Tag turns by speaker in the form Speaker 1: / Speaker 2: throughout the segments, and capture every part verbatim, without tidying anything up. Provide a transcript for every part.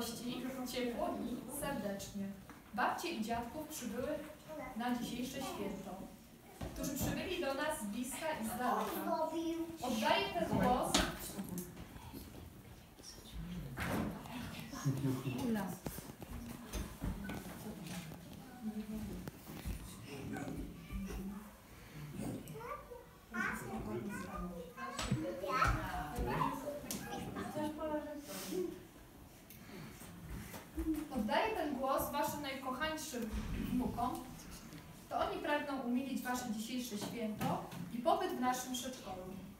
Speaker 1: gości, ciepło i serdecznie. Babcie i dziadków przybyły na dzisiejsze święto, którzy przybyli do nas z bliska i z daleka. Oddaję ten głos Oddaję ten głos waszym najkochańszym wnukom. To oni pragną umilić wasze dzisiejsze święto i pobyt w naszym przedszkolu.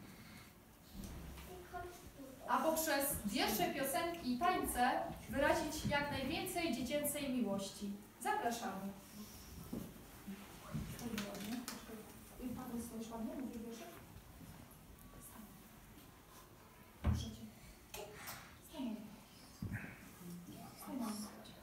Speaker 1: A poprzez wiersze, piosenki i tańce wyrazić jak najwięcej dziecięcej miłości. Zapraszamy. Paweł, stoisz ładnie? Mówisz wiersze? Proszę cię. Stań. Stań.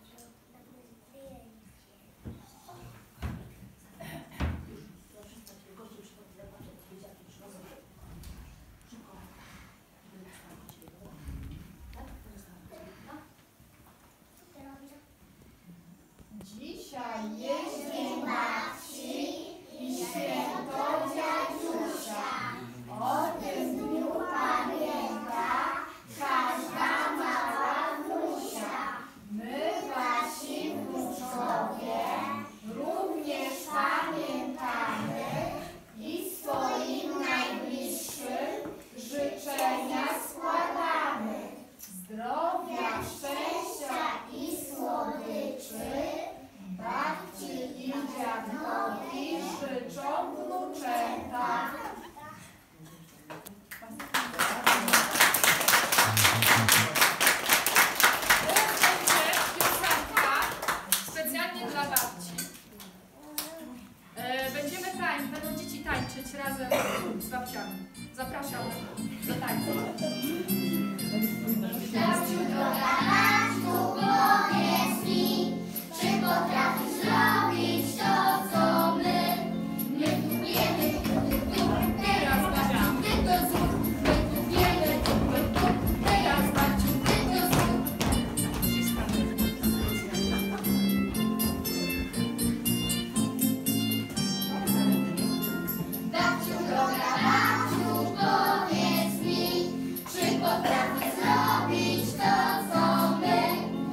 Speaker 1: Dzisiaj jest dzień babci i święto dziadusia. O tym dniu pamięta każda mała wnusia. My, wasi wnuczkowie, również pamiętamy i swoim najbliższym życzenia składamy. Zdrowia, szczęścia i słodyczy babci i dziadkowi życzą wnuczęta. Teraz będzie piosenka specjalnie dla babci. E, będziemy tańczyć, będą dzieci tańczyć razem z babciami. Zapraszam do tańca.
Speaker 2: Babciu, droga babciu, powiedz mi, czy potrafisz zrobić to, co my? My tu wiemy, tu, tu, teraz babciu, ty to zrób. My tu wiemy, tu, tu, teraz babciu, ty to zrób. Babciu, droga babciu, powiedz mi, czy potrafisz zrobić to, co my?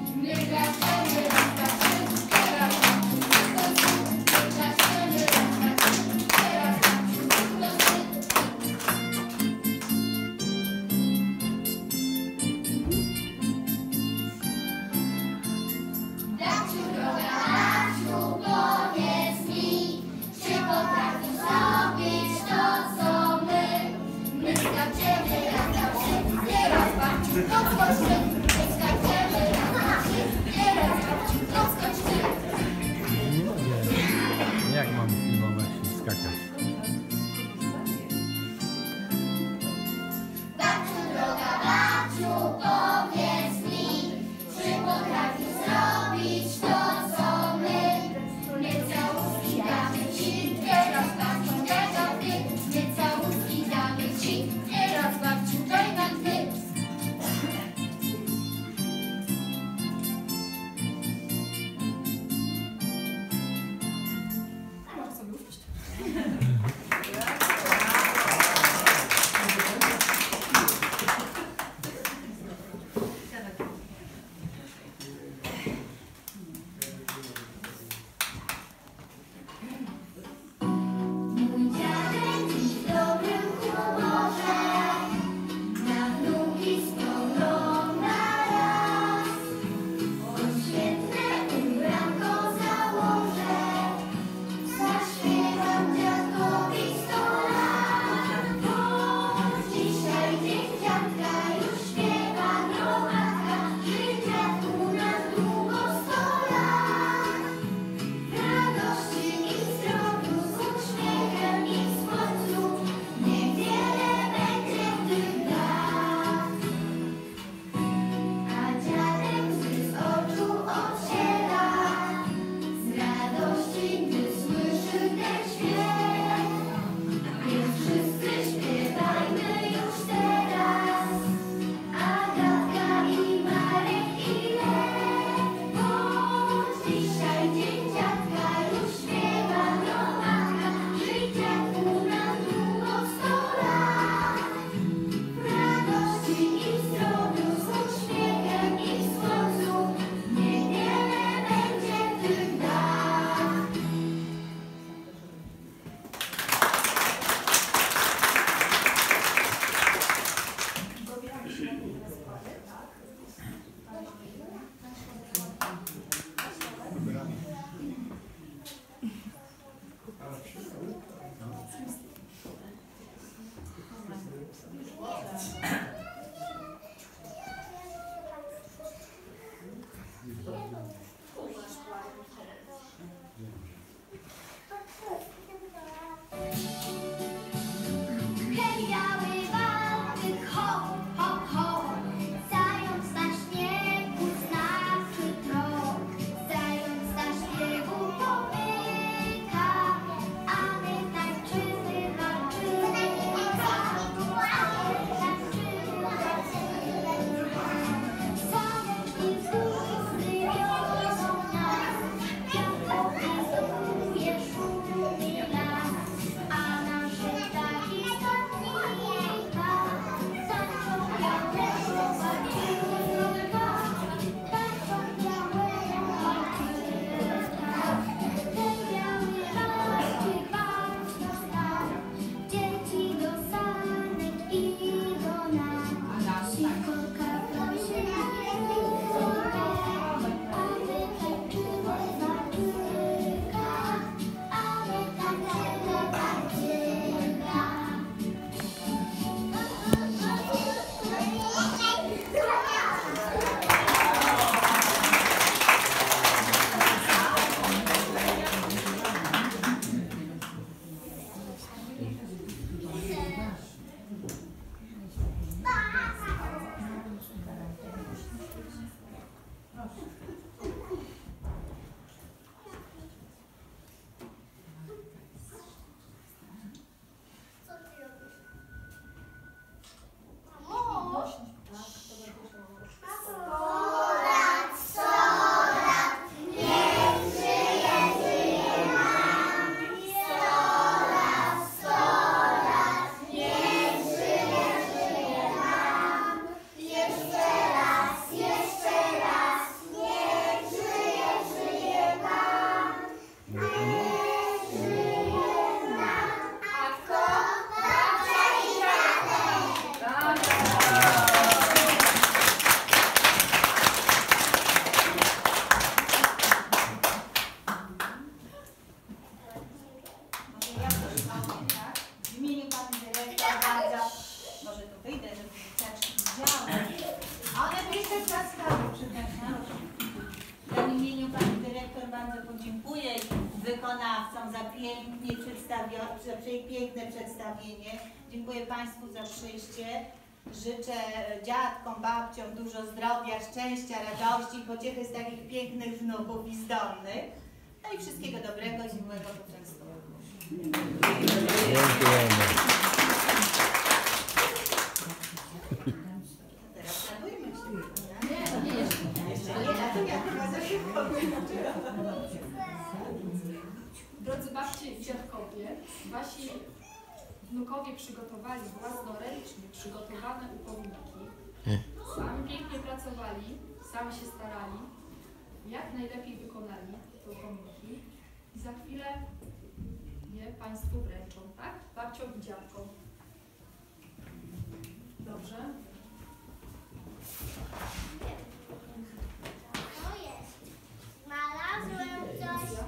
Speaker 3: wykonawcom za pięknie przedstawione, za piękne przedstawienie. Dziękuję Państwu za przyjście. Życzę dziadkom, babciom dużo zdrowia, szczęścia, radości, pociechy z takich pięknych wnuków i zdolnych. No i wszystkiego dobrego i miłego poczęstunek.
Speaker 4: Dziękujemy.
Speaker 3: Teraz radujmy się.
Speaker 1: Nie, nie jeszcze.
Speaker 3: Jeszcze nie, a to ja chyba za szybko.
Speaker 1: Drodzy babcie i dziadkowie, wasi wnukowie przygotowali własnoręcznie przygotowane upominki. Sami pięknie pracowali, sami się starali, jak najlepiej wykonali te upominki i za chwilę je Państwu wręczą, tak? Babciom i dziadkom. Dobrze?
Speaker 2: To jest. Znalazłem coś.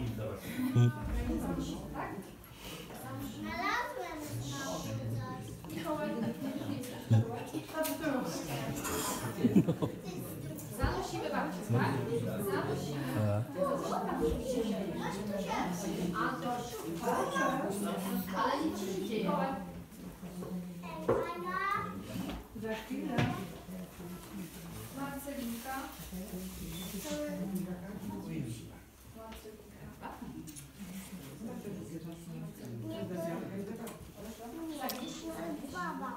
Speaker 1: Tak?
Speaker 2: Znalazłem znowu coś.
Speaker 1: Mikołaj, zanosimy babcię, tak? Zanosimy. Antoś, ale nic się nie dzieje.
Speaker 2: Ela.
Speaker 1: Za chwilę. Marcelinka.
Speaker 2: Baba.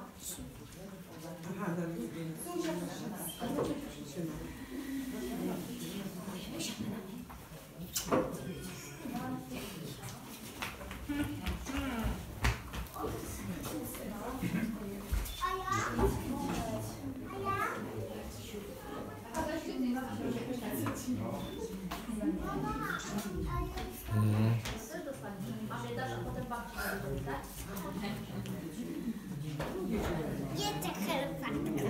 Speaker 2: Jedzę herbatkę.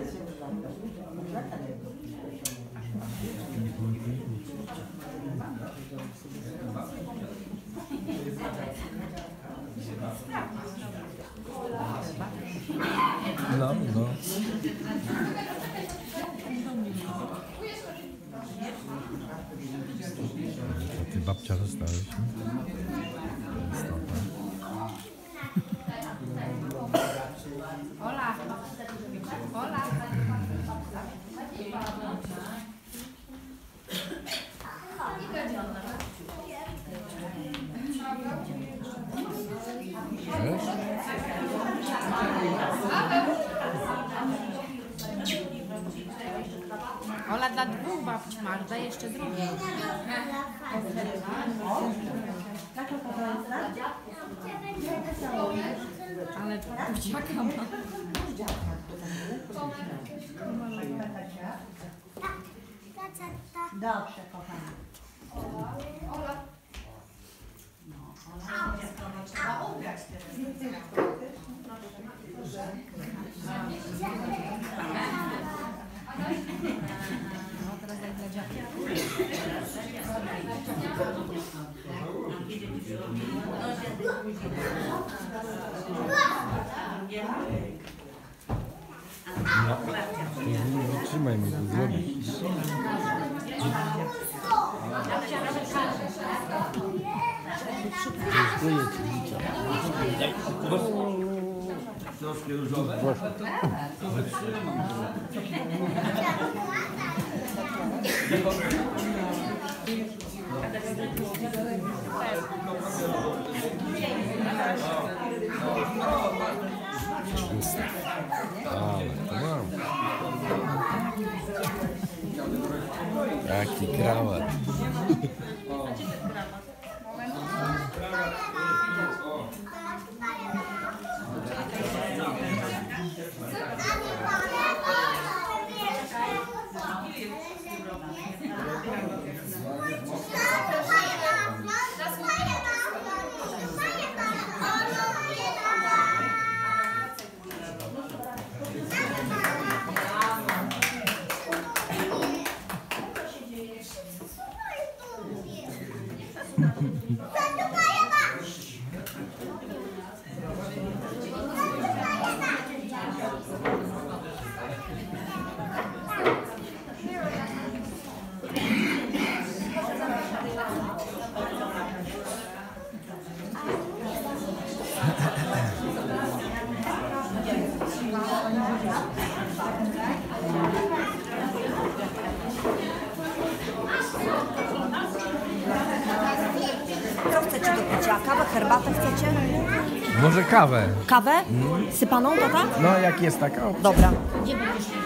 Speaker 4: No, no. Ty babcia dostałeś?
Speaker 1: Ola. Ola.
Speaker 5: Ola, dla dwóch babci masz, daj jeszcze drugiej. Ale buziaka ma.
Speaker 3: Dobrze, kochani.
Speaker 1: Ola.
Speaker 3: Trzeba ubrać teraz.
Speaker 5: No, teraz daj dla dziadka.
Speaker 4: No, trzymaj mi to, zrobić. Dziękuję ci,
Speaker 6: Troszkę różowe?
Speaker 4: ale to mam. Jaki krawat.
Speaker 2: Co to jest?
Speaker 7: rzeczy do picia? Kawę, herbatę chcecie?
Speaker 4: Może kawę?
Speaker 7: Kawę? Sypaną to tak?
Speaker 4: No jak jest taka opcja.
Speaker 7: Dobra.
Speaker 5: Gdzie będziesz